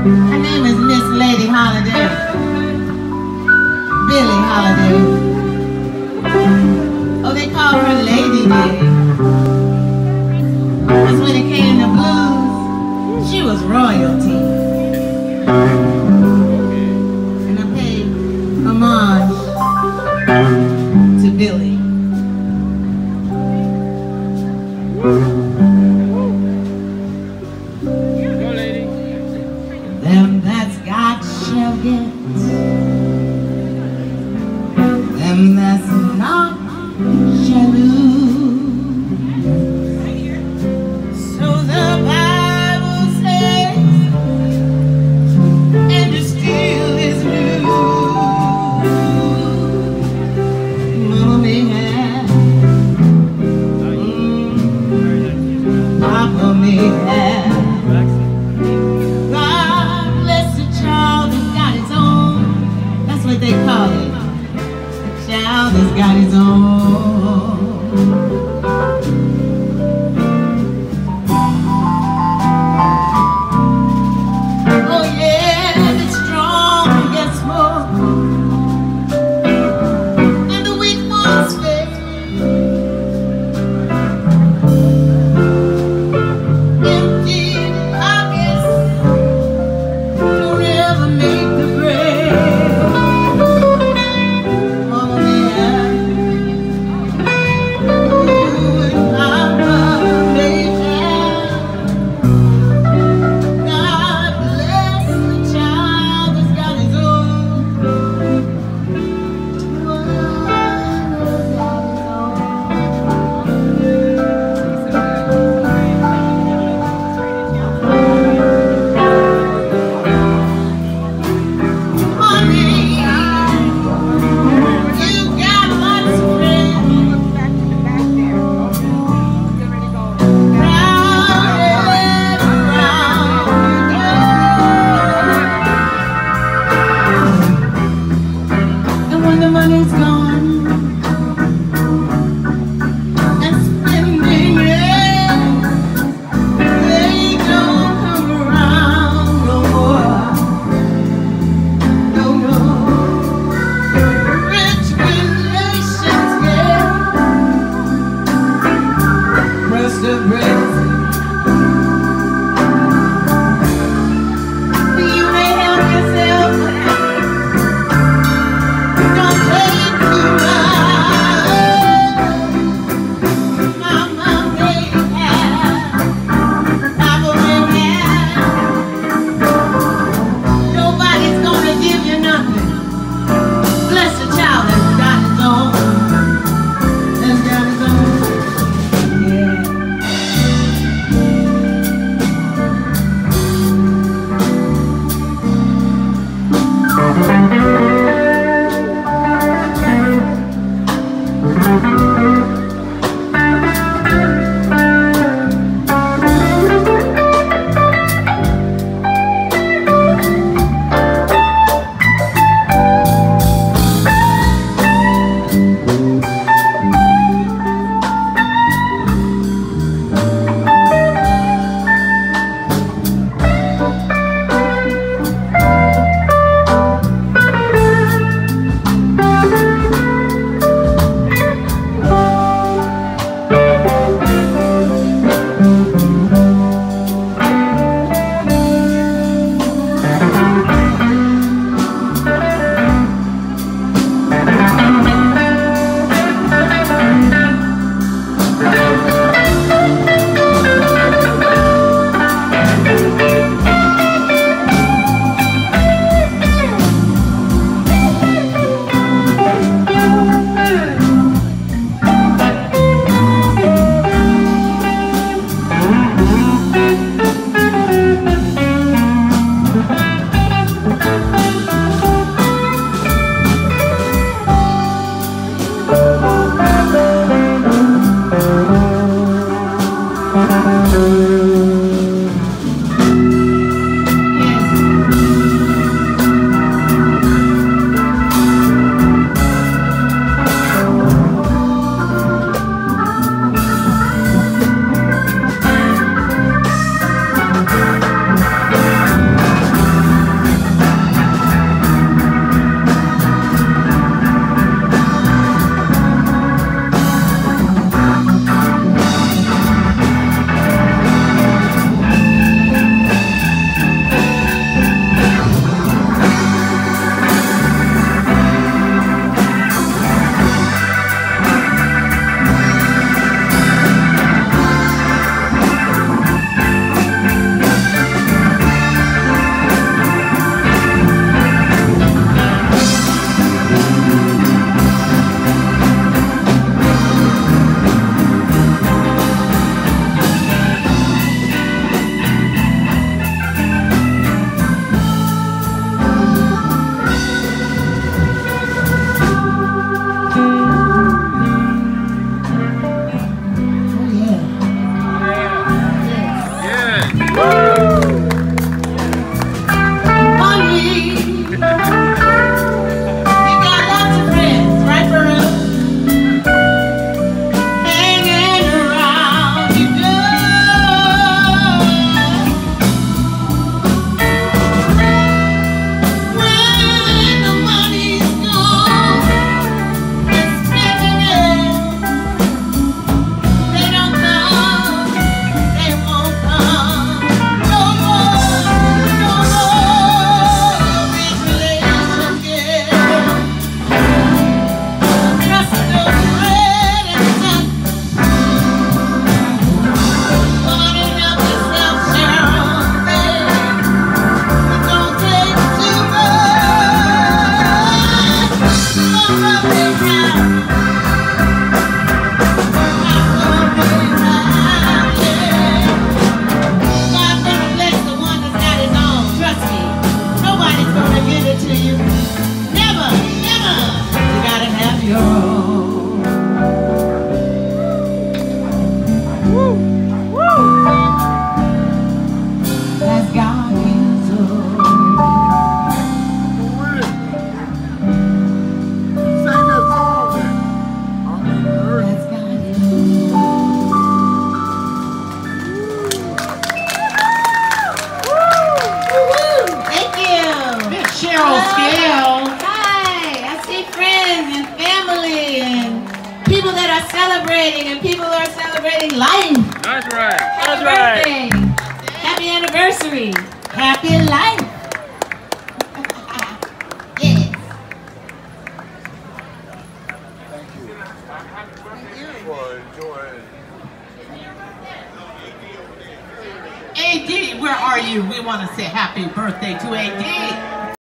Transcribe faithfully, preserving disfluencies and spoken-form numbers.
Her name is Miss Lady Holiday, Billie Holiday. Oh, they call her Lady Day. Because when it came to blues, she was royalty. And I paid homage to Billie. Them that's got shall get, them that's not shall lose. So the Bible says, and it still is new. Mama may have, mm, Papa may have. God bless the child that got his own celebrating life. That's right. Happy That's right. birthday. Happy anniversary. Happy life. Yes. Thank you for enjoying. A D, where are you? We want to say happy birthday to A D.